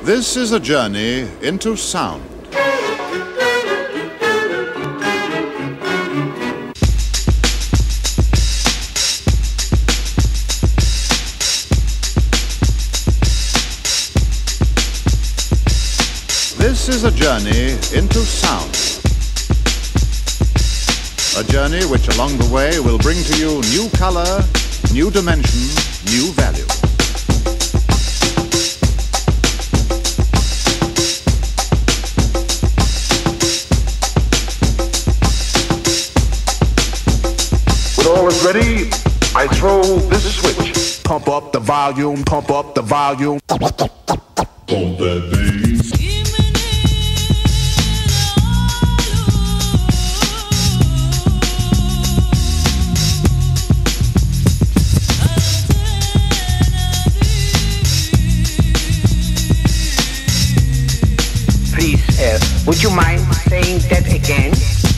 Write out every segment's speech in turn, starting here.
This is a journey into sound. This is a journey into sound. A journey which along the way will bring to you new color, new dimension, new value. When all is ready, I throw this switch. Pump up the volume, pump up the volume. Pump that bass. Please, would you mind saying that again?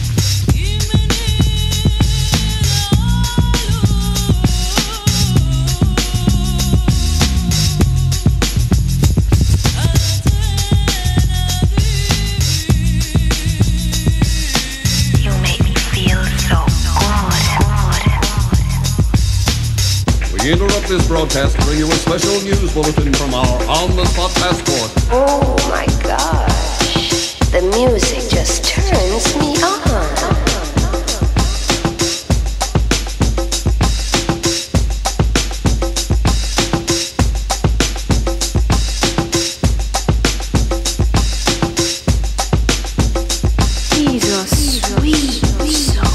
We interrupt this broadcast to bring you a special news bulletin from our on-the-spot passport. Oh my gosh, the music just turns me on. He's a sweet soul.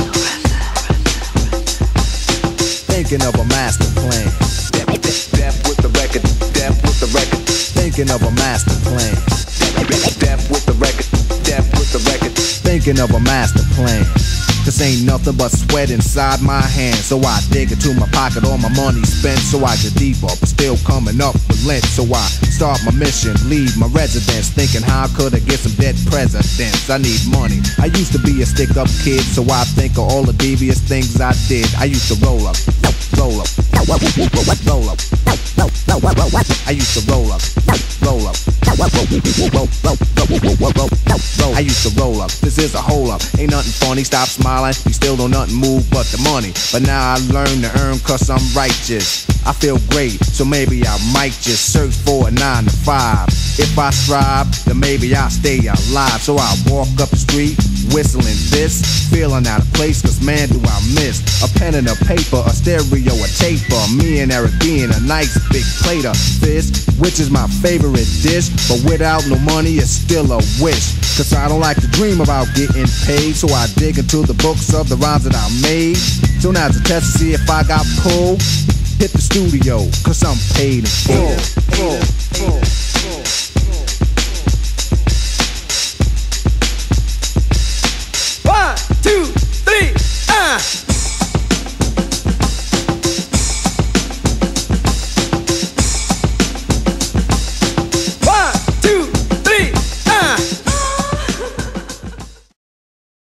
Thinking of a master plan. Depth with the record, depth with the record. Thinking of a master plan. Depth with the record, depth with the record. Thinking of a master plan. This ain't nothing but sweat inside my hands. So I dig into my pocket, all my money spent. So I get deeper, but still coming up with lint. So I start my mission, leave my residence, thinking how could I get some dead presidents. I need money. I used to be a stick-up kid, so I think of all the devious things I did. I used to roll up, roll up, roll up. I used to roll up, roll up. I used to roll up. This is a hole up. Ain't nothing funny. Stop smiling. You still don't nothing move but the money. But now I learn to earn 'cause I'm righteous. I feel great, so maybe I might just search for a 9 to 5. If I strive, then maybe I'll stay alive. So I walk up the street, whistling this, feeling out of place, 'cause man do I miss a pen and a paper, a stereo, a taper. Me and Eric being a nice big plate of fish, which is my favorite dish. But without no money, it's still a wish. 'Cause I don't like to dream about getting paid, so I dig into the books of the rhymes that I made. So now's a test to see if I got pulled. Hit the studio, 'cause I'm paid in full.